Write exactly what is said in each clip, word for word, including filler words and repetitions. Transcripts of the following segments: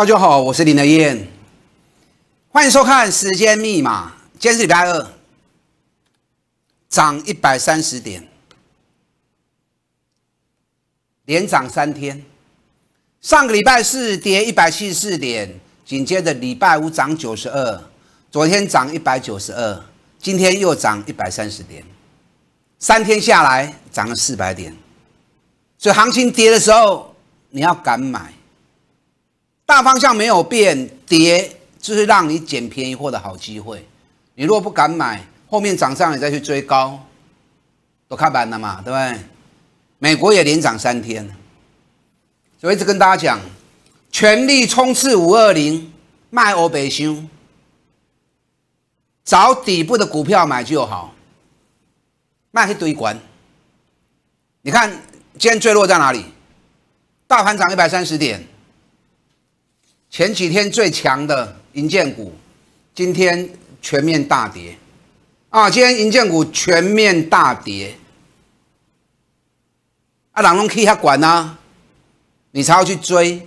大家好，我是林德燕，欢迎收看《时间密码》。今天是礼拜二，涨一百三十点，连涨三天。上个礼拜四跌一百七十四点，紧接着礼拜五涨九十二，昨天涨一百九十二，今天又涨一百三十点，三天下来涨了四百点。所以行情跌的时候，你要敢买。大方向没有变，跌就是让你捡便宜货的好机会。你如果不敢买，后面涨上你再去追高，都看板了嘛，对不对？美国也连涨三天，所以一直跟大家讲，全力冲刺五二零，卖欧北修，找底部的股票买就好，卖一堆管。你看今天最弱在哪里？大盘涨一百三十点。前几天最强的银建股，今天全面大跌啊！今天银建股全面大跌，啊，人拢去遐管啊，你才要去追，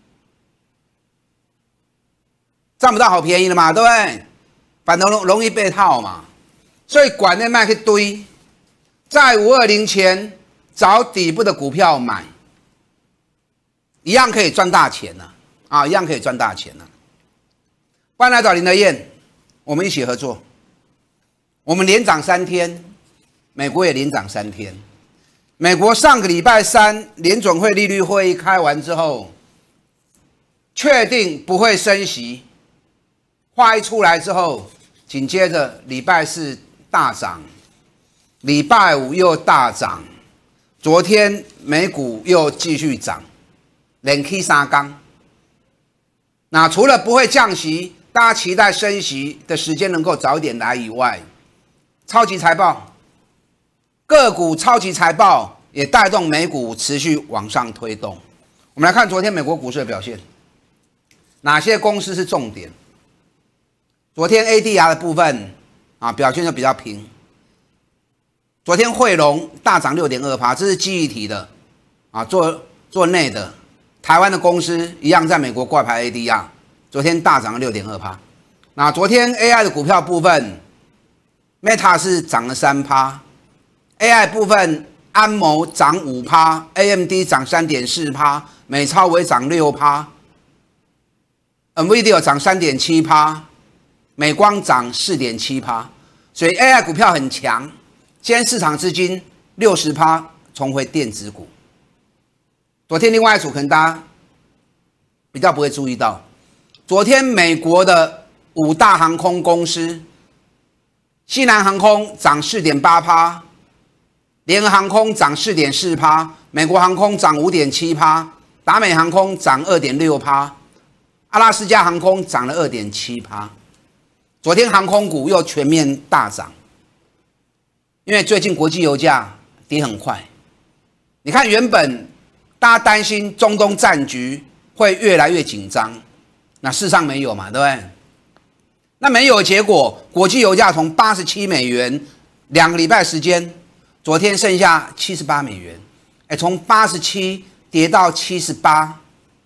赚不到好便宜了嘛，对不对？反而容易被套嘛，所以管那卖去堆，在五二零前找底部的股票买，一样可以赚大钱啊！啊，一样可以赚大钱呢、啊。欢迎来找林德燕，我们一起合作。我们连涨三天，美国也连涨三天。美国上个礼拜三联准会利率会议开完之后，确定不会升息，话一出来之后，紧接着礼拜四大涨，礼拜五又大涨，昨天美股又继续涨，连起三天。那除了不会降息，大家期待升息的时间能够早一点来以外，超级财报、个股超级财报也带动美股持续往上推动。我们来看昨天美国股市的表现，哪些公司是重点？昨天 A D R 的部分啊表现就比较平。昨天汇隆大涨 百分之六点二， 这是记忆体的啊，做做内的。台湾的公司一样在美国挂牌 A D R， 昨天大涨了 百分之六点二。 那昨天 A I 的股票部分 ，Meta 是涨了 百分之三， A I 部分安谋涨 百分之五， A M D 涨 百分之三点四， 美超微涨 百分之六， Nvidia 涨 百分之三点七， 美光涨 百分之四点七， 所以 A I 股票很强。今天市场资金 百分之六十 重回电子股。昨天另外一组可能大家比较不会注意到，昨天美国的五大航空公司，西南航空涨 百分之四点八， 联合航空涨 百分之四点四， 美国航空涨 百分之五点七， 达美航空涨 百分之二点六， 阿拉斯加航空涨了 百分之二点七。昨天航空股又全面大涨，因为最近国际油价跌很快，你看原本大家担心中东战局会越来越紧张，那事实上没有嘛，对不对？那没有结果，国际油价从八十七美元两个礼拜时间，昨天剩下七十八美元，哎，从八十七跌到七十八，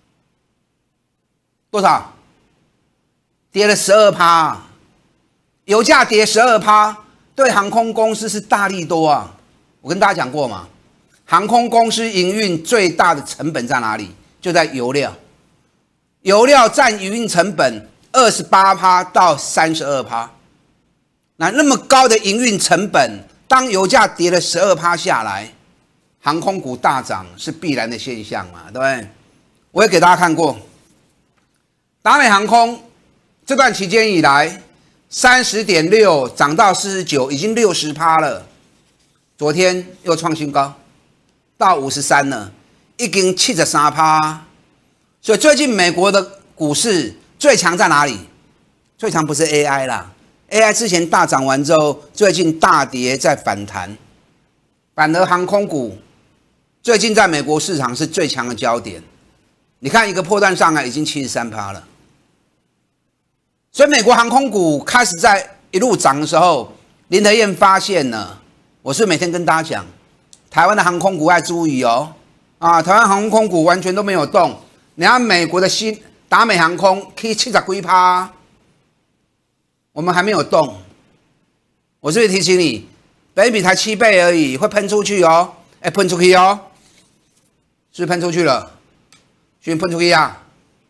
多少？跌了 百分之十二， 油价跌 百分之十二， 对航空公司是大利多啊！我跟大家讲过嘛。航空公司营运最大的成本在哪里？就在油料，油料占营运成本 百分之二十八 到 百分之三十二。那那么高的营运成本，当油价跌了 百分之十二 下来，航空股大涨是必然的现象嘛，对不对？我也给大家看过，达美航空这段期间以来 三十点六 涨到四十九，已经 百分之六十 了，昨天又创新高。到五十三了，已经七十三趴，所以最近美国的股市最强在哪里？最强不是 A I 啦 ，A I 之前大涨完之后，最近大跌再反弹，反而航空股最近在美国市场是最强的焦点。你看一个波段上来已经七十三趴了，所以美国航空股开始在一路涨的时候，林德燕发现了，我是每天跟大家讲。台湾的航空股要注意哦，啊，台湾航空股完全都没有动。你看美国的新达美航空K 七十几趴，我们还没有动。我是不是提醒你，本益比才七倍而已，会喷出去哦，哎，喷出去哦，是不是喷出去了？是不是喷出去啊？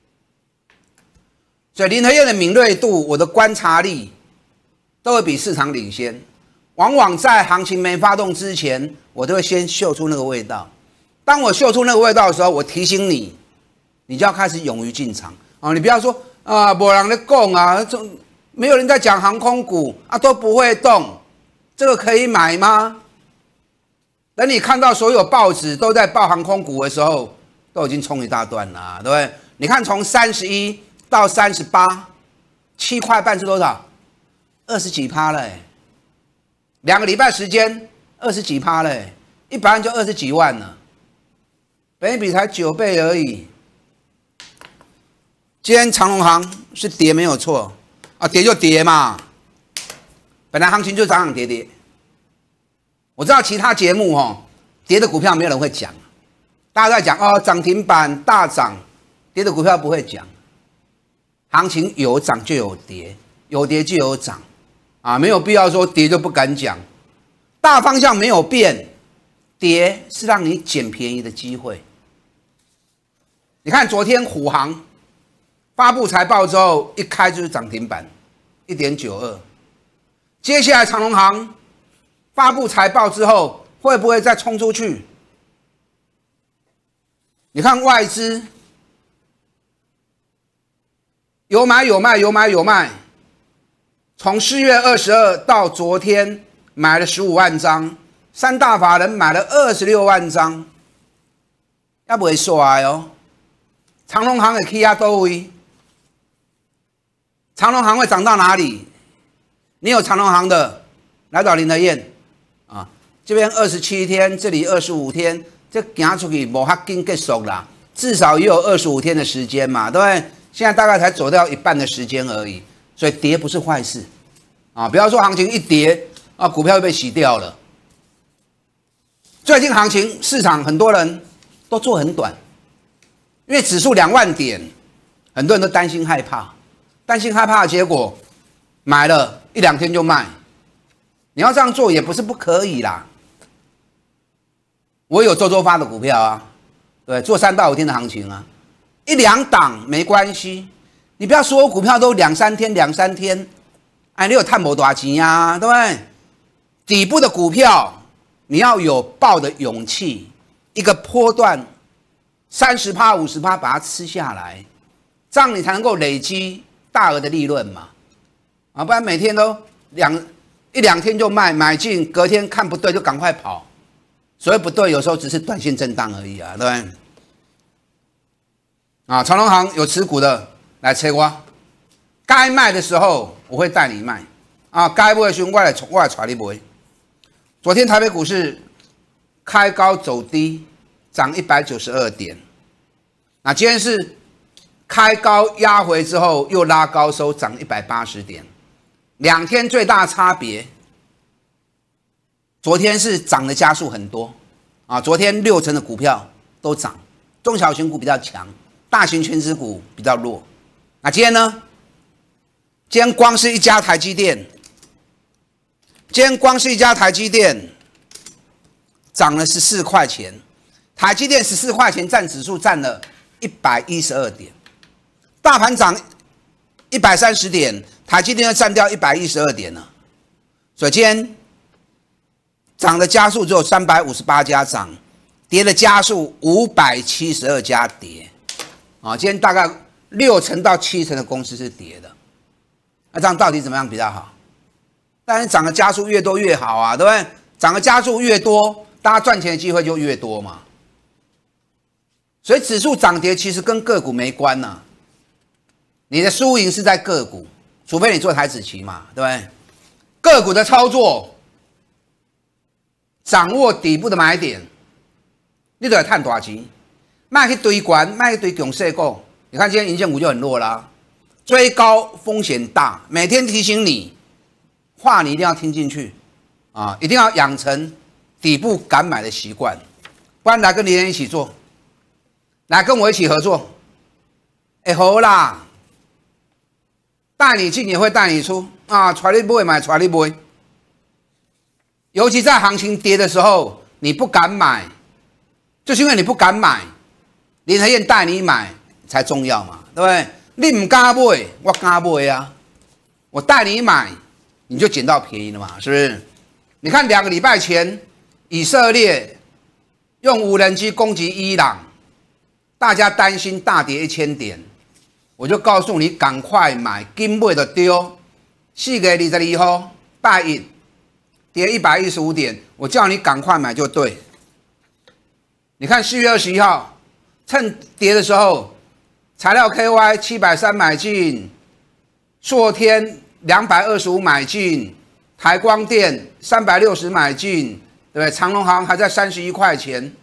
所以林和彥的敏锐度，我的观察力，都会比市场领先。往往在行情没发动之前，我都会先嗅出那个味道。当我嗅出那个味道的时候，我提醒你，你就要开始勇于进场啊！你不要说啊，没人在讲啊，没有人在讲航空股啊，都不会动，这个可以买吗？等你看到所有报纸都在报航空股的时候，都已经冲一大段了，对不对？你看从三十一到三十八，七块半是多少？二十几趴了，两个礼拜时间，二十几趴了，一百万就二十几万了，本益比才九倍而已。今天长荣航是跌没有错啊，跌就跌嘛，本来行情就涨涨跌跌。我知道其他节目哦，跌的股票没有人会讲，大家在讲哦涨停板大涨，跌的股票不会讲。行情有涨就有跌，有跌就有涨，啊，没有必要说跌就不敢讲。大方向没有变，跌是让你捡便宜的机会。你看昨天虎航发布财报之后，一开就是涨停板 一点九二， 接下来长荣航发布财报之后，会不会再冲出去？你看外资有买有卖，有买有卖，从四月二十二到昨天买了十五万张，三大法人买了二十六万张，要不会衰哦。长荣航的 K 压多位，长荣航会涨到哪里？你有长荣航的，来找林和彥啊，这边二十七天，这里二十五天，这行出去无哈紧结束啦，至少也有二十五天的时间嘛，对不对？现在大概才走掉一半的时间而已，所以跌不是坏事啊！不要说行情一跌啊，股票就被洗掉了。最近行情市场很多人都做很短，因为指数两万点，很多人都担心害怕，担心害怕的结果，买了一两天就卖。你要这样做也不是不可以啦。我有周周发的股票啊，对，做三到五天的行情啊。一两档没关系，你不要所有股票都两三天两三天，哎，你有探没多少钱呀，对不对？底部的股票你要有抱的勇气，一个波段三十趴五十趴把它吃下来，这样你才能够累积大额的利润嘛，啊，不然每天都两一两天就卖，买进隔天看不对就赶快跑，所谓不对有时候只是短线震荡而已啊，对不对？啊，长荣航有持股的来催我，该卖的时候我会带你卖，啊，该卖的时候我来我来带你卖。昨天台北股市开高走低，涨一百九十二点，那今天是开高压回之后又拉高收，涨一百八十点，两天最大差别，昨天是涨的加速很多，啊，昨天六成的股票都涨，中小型股比较强。大型全指股比较弱，那今天呢？今天光是一家台积电，今天光是一家台积电涨了十四块钱，台积电十四块钱占指数占了一百一十二点，大盘涨一百三十点，台积电要占掉一百一十二点了，所以今天涨的家数只有三百五十八家涨，跌的家数五百七十二家跌。啊，今天大概六成到七成的公司是跌的，那这样到底怎么样比较好？当然涨的家数越多越好啊，对不对？涨的家数越多，大家赚钱的机会就越多嘛。所以指数涨跌其实跟个股没关呐、啊，你的输赢是在个股，除非你做台指期嘛，对不对？个股的操作，掌握底部的买点，你就要赚大钱。卖去堆管，卖去堆强势股。你看今天银线股就很弱啦，追高风险大。每天提醒你，话你一定要听进去啊，一定要养成底部敢买的习惯，不然来跟林人一起做，来跟我一起合作。 会好啦，带你进也会带你出啊，带你买买，带你买。尤其在行情跌的时候，你不敢买，就是因为你不敢买，林和燕带你买才重要嘛，对不对？你唔敢买，我敢买啊，我带你买，你就捡到便宜了嘛，是不是？你看两个礼拜前，以色列用无人机攻击伊朗，大家担心大跌一千点，我就告诉你赶快买，金买就丢。四月二十二号拜一跌一百一十五点，我叫你赶快买就对。你看四月二十一号，趁跌的时候，材料 K Y 七百三买进，硕天两百二十五买进，台光电三百六十买进，对不对？长荣航还在三十一块钱。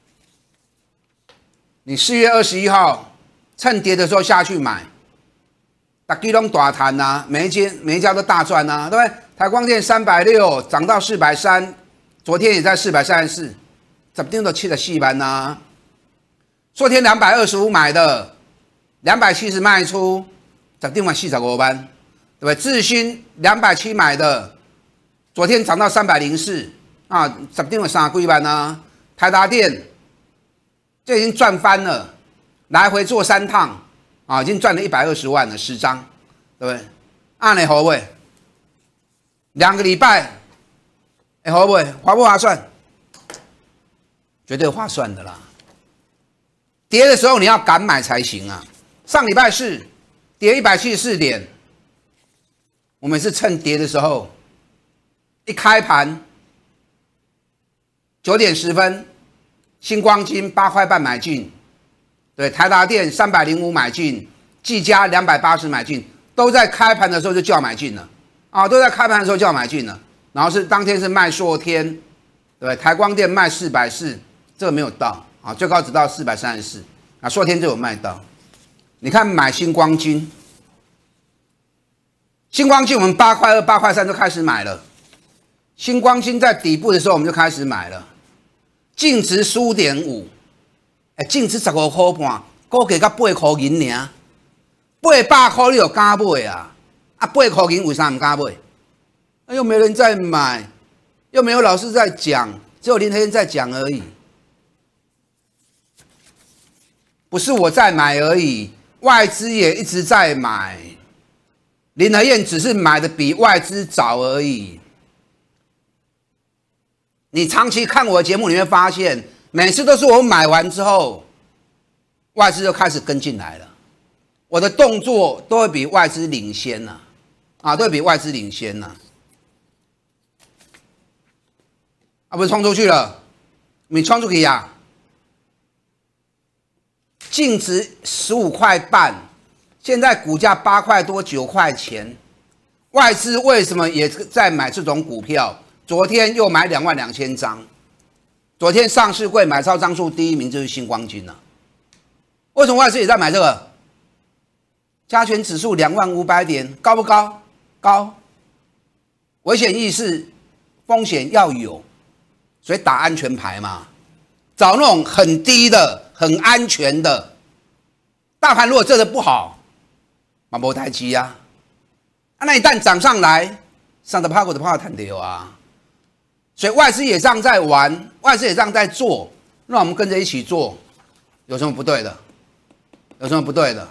你四月二十一号趁跌的时候下去买，大家都大赚啊，每一间每一家都大赚啊，对不对？台光电三百六涨到四百三，昨天也在四百三十四，怎么定都七十四万呐？昨天两百二十五买的，两百七十卖出，怎么定嘛四十五万，对不对？智新两百七买的，昨天涨到三百零四啊，怎么定了三几万呐？台达电这已经赚翻了，来回做三趟啊，已经赚了一百二十万了，十张，对不对？按你好不？两个礼拜，哎，好不好？划不划算？绝对划算的啦！跌的时候你要敢买才行啊！上礼拜四跌一百七十四点，我们是趁跌的时候，一开盘九点十分，新光金八块半买进，对，台达电三百零五买进，技嘉两百八十买进，都在开盘的时候就叫买进了。啊，都在开盘的时候就要买进了，然后是当天是卖硕天，对不对？台光电卖四百四，这个没有到啊，最高只到四百三十四，啊，硕天就有卖到。你看买新光金，新光金我们八块二、八块三就开始买了，新光金在底部的时候我们就开始买了，净值十五点五，哎，净值十五块半，估计到八块银尔，八百块你就敢买啊？啊，八块银为啥不敢买？又没人在买，又没有老师在讲，只有林和燕在讲而已。不是我在买而已，外资也一直在买，林和燕只是买的比外资早而已。你长期看我的节目，你会发现，每次都是我买完之后，外资就开始跟进来了。我的动作都会比外资领先呐、啊，啊，都会比外资领先呐、啊，啊，不是冲出去了，你冲出去呀、啊？净值十五块半，现在股价八块多九块钱，外资为什么也在买这种股票？昨天又买两万两千张，昨天上市柜买超张数第一名就是新光金了、啊。为什么外资也在买这个？加权指数两万五百点，高不高？高。危险意识、风险要有，所以打安全牌嘛，找那种很低的、很安全的。大盘如果真的不好，嘛没台积啊，啊，那一旦涨上来，上的怕股的怕弹掉啊。所以外资也这样在玩，外资也这样在做，那我们跟着一起做，有什么不对的？有什么不对的？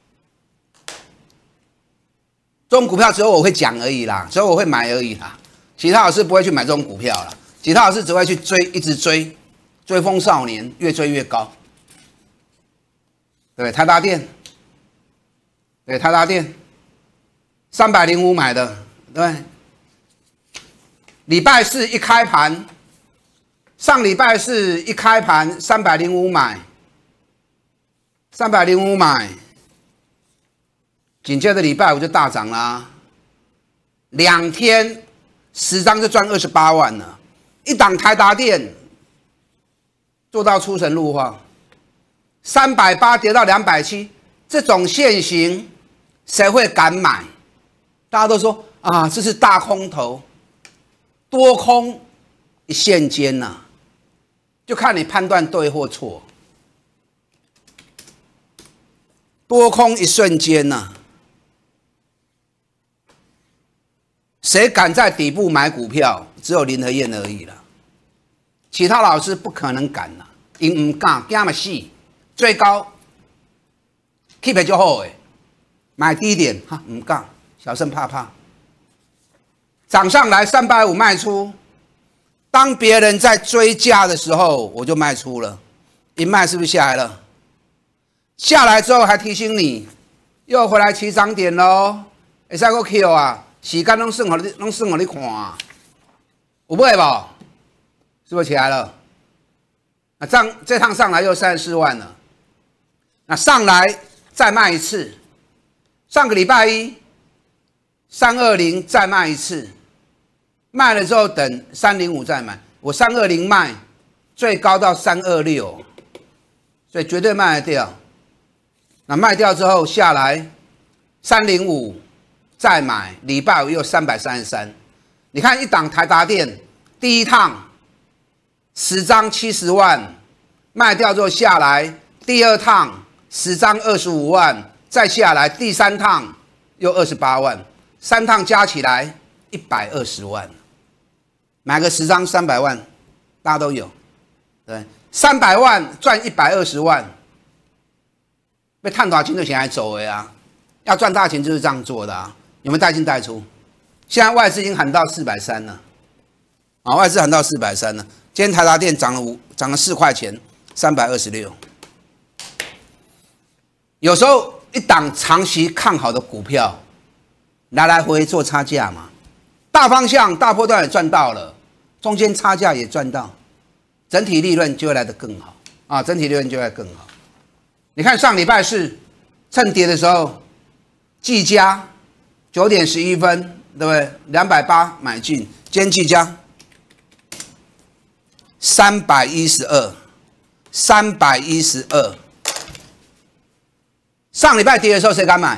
这种股票只有我会讲而已啦，只有我会买而已啦，其他老师不会去买这种股票啦，其他老师只会去追，一直追，追风少年，越追越高。对，台达电，对，台达电，三百零五买的，对。礼拜四一开盘，上礼拜四一开盘三百零五买，三百零五买，紧接着礼拜五就大涨啦，两天十张就赚二十八万了，一档台达电做到出神入化，三百八跌到两百七，这种现形谁会敢买？大家都说啊，这是大空头。多空一线间呐、啊，就看你判断对或错。 多空一瞬间呐、啊，谁敢在底部买股票？只有林和燕而已了，其他老师不可能敢啦，因唔敢，惊嘛死。最高 keep 就好诶，买低一点哈，唔敢，小声怕怕。涨上来三百五卖出，当别人在追价的时候，我就卖出了，一卖是不是下来了？下来之后还提醒你，又回来起涨点喽，会使个 Q 啊，时间拢算好你，拢算好你看啊，有买无？是不是起来了？那这样这趟上来又三十四万了，那上来再卖一次，上个礼拜一三二零再卖一次，卖了之后等三零五再买，我三二零卖，最高到三二六，所以绝对卖得掉。那卖掉之后下来三零五再买，礼拜五又三百三十三。你看一档台达电，第一趟十张七十万，卖掉之后下来，第二趟十张二十五万，再下来第三趟又二十八万，三趟加起来一百二十万，买个十张三百万，大家都有，对，三百万赚一百二十万。被探多少钱就先来走的啊！要赚大钱就是这样做的啊！有没有带进带出？现在外资已经喊到四百三了，啊，外资喊到四百三了。今天台达电涨了五，涨了四块钱，三百二十六。有时候一档长期看好的股票，来来回回做差价嘛，大方向大波段也赚到了，中间差价也赚到，整体利润就会来得更好啊！整体利润就会更好。你看上礼拜四趁跌的时候，技嘉九点十一分，对不对？两百八买进，今天技嘉三百一十二，三百一十二。上礼拜跌的时候谁敢买？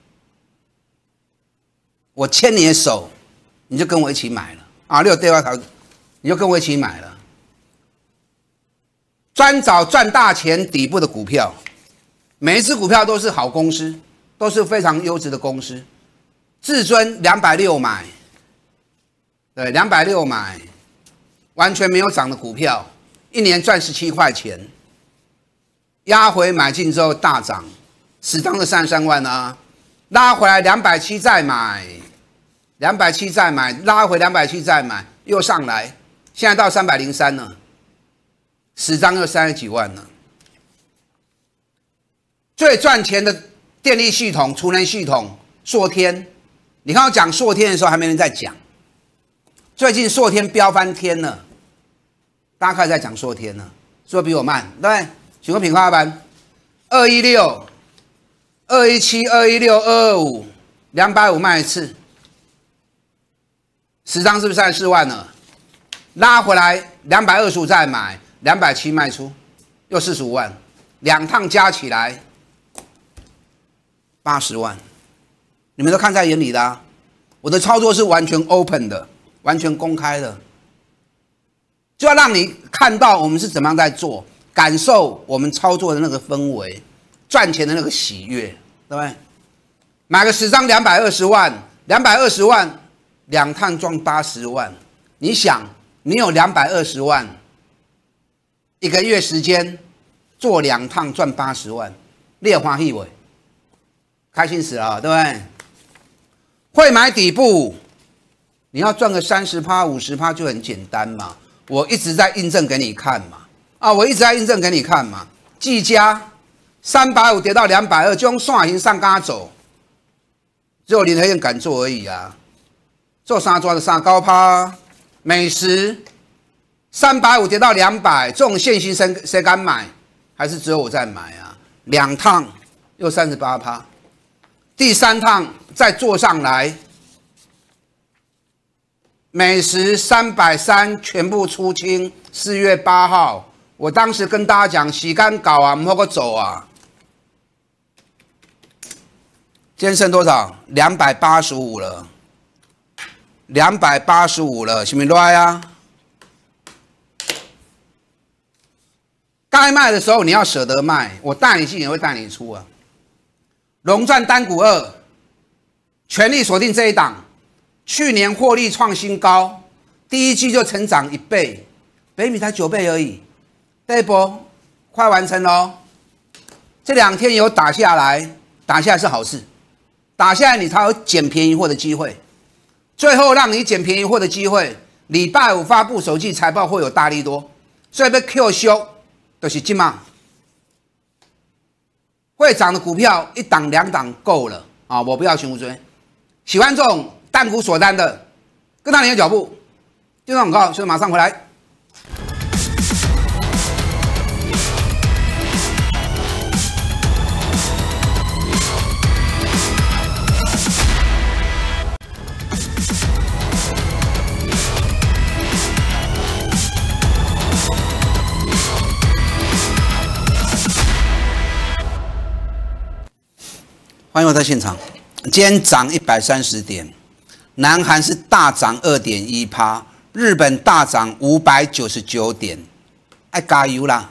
我牵你的手，你就跟我一起买了啊！六对外头，你就跟我一起买了，专找赚大钱底部的股票。每一只股票都是好公司，都是非常优质的公司。至尊两百六买，对，两百六买，完全没有涨的股票，一年赚十七块钱。压回买进之后大涨，十张的三十三万啊，拉回来两百七再买，两百七再买，拉回两百七再买，又上来，现在到三百零三了，十张又三十几万了。最赚钱的电力系统、储能系统，硕天。你看我讲硕天的时候，还没人在讲。最近硕天飙翻天了，大家开始在讲硕天了，说比我慢，对不对？请问品花班，二一六、二一七、二一六、二二五，两百五卖一次，十张是不是三十四万了？拉回来两百二十五再买，两百七卖出，又四十五万，两趟加起来。八十万，你们都看在眼里的啊！我的操作是完全 open 的，完全公开的，就要让你看到我们是怎么样在做，感受我们操作的那个氛围，赚钱的那个喜悦，对不对？买个十张两百二十万，两百二十万，两趟赚八十万。你想，你有两百二十万，一个月时间做两趟赚八十万，你有欢喜不？开心死了，对不对？会买底部，你要赚个三十趴、五十趴就很简单嘛。我一直在印证给你看嘛，啊，我一直在印证给你看嘛。技嘉三百五跌到两百二，就用线型上嘎走，只有林和燕敢做而已啊。做三抓的三高趴，美食三百五跌到两百，这种现行谁谁敢买？还是只有我在买啊？两趟又三十八趴。第三趟再做上来，美食三百三全部出清。四月八号，我当时跟大家讲，时间搞啊，唔好个走啊。今天剩多少？两百八十五了，两百八十五了，是不是来啊？该卖的时候你要舍得卖，我带你进也会带你出啊。 龙钻单股二，全力锁定这一档，去年获利创新高，第一季就成长一倍，北米才九倍而已，这一波快完成喽。这两天有打下来，打下来是好事，打下来你才有捡便宜货的机会。最后让你捡便宜货的机会，礼拜五发布首季财报会有大利多，所以被 Q 修就是今嘛。会涨的股票一档两档够了啊！我不要全部追。喜欢这种单股锁单的，跟上你的脚步，就广告，所以马上回来。欢迎我在现场。今天涨一百三十点，南韩是大涨 二点一趴， 日本大涨五百九十九点，爱加油啦！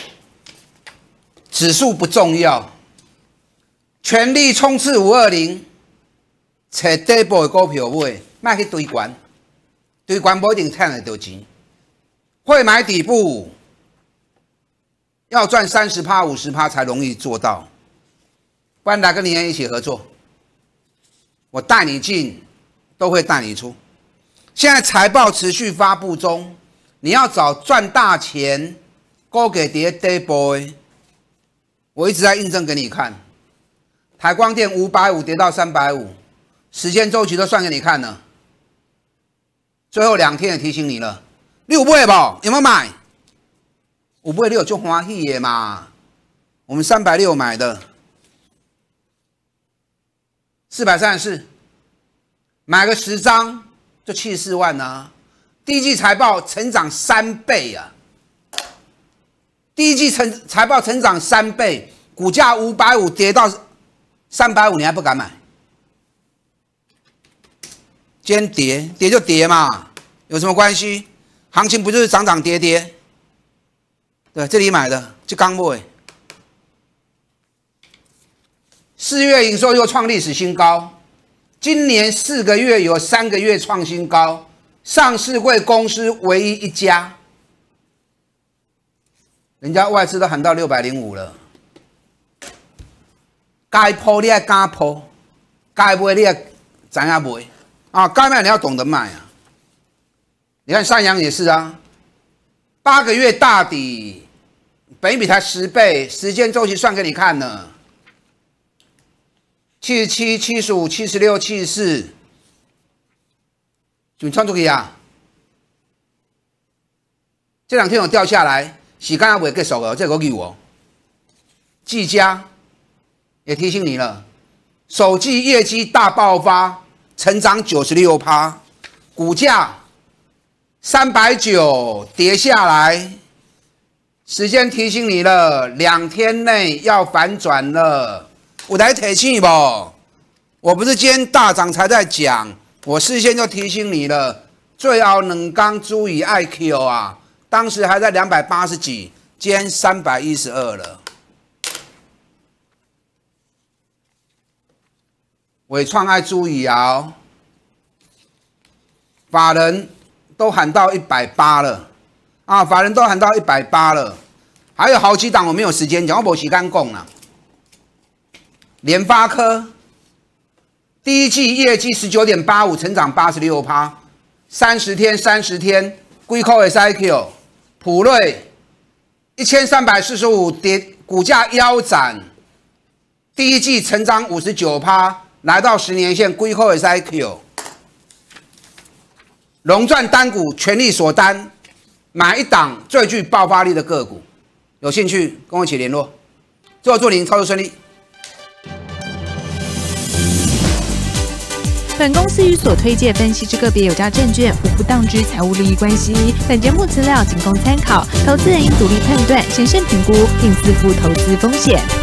指数不重要，全力冲刺五二零，找底部的股票买，卖去堆关，堆关不一定赚得到钱。会买底部，要赚 百分之三十、百分之五十 才容易做到。不然来跟林燕一起合作，我带你进，都会带你出。现在财报持续发布中，你要找赚大钱、高给跌底部的，我一直在印证给你看。台光电五百五跌到三百五，时间周期都算给你看了。最后两天也提醒你了，你有买不？有没有买？有买你有就欢喜的嘛。我们三百六买的。四百三十四，买个十张就七十四万啊！第一季财报成长三倍啊！第一季成财报成长三倍，股价五百五跌到三百五，你还不敢买？今天跌跌就跌嘛，有什么关系？行情不就是涨涨跌跌？对，这里买的就刚买。四月营收又创历史新高，今年四个月有三个月创新高，上市柜公司唯一一家，人家外资都喊到六百零五了，该抛你也敢抛，该买你也知影买啊，该卖你要懂得卖啊。你看三阳也是啊，八个月大底，本益比才十倍，时间周期算给你看呢。七十七、七十五、七十六、七十四，就创出去啊！这两天有掉下来，时间还未结束哦，这个有哦。技嘉也提醒你了，首季业绩大爆发，成长 百分之九十六， 股价三百九跌下来，时间提醒你了，两天内要反转了。有来提醒不？我不是今天大涨才在讲，我事先就提醒你了。最后两天注意 I Q 啊，当时还在两百八十几，今天三百一十二了。伟创爱注意啊，法人都喊到一百八了啊，法人都喊到一百八了，还有好几档我没有时间讲，我没时间讲啦。联发科第一季业绩 十九点八五， 成长 百分之八十六， 三十天三十天几块的 I Q， 普瑞一千三百四十五跌，股价腰斩，第一季成长 百分之五十九， 来到十年线几块的 I Q， 龙钻单股全力锁单，买一档最具爆发力的个股，有兴趣跟我一起联络。最后祝您操作顺利。 本公司与所推介分析之个别有价证券无不当之财务利益关系。本节目资料仅供参考，投资人应独立判断、审慎评估，并自负投资风险。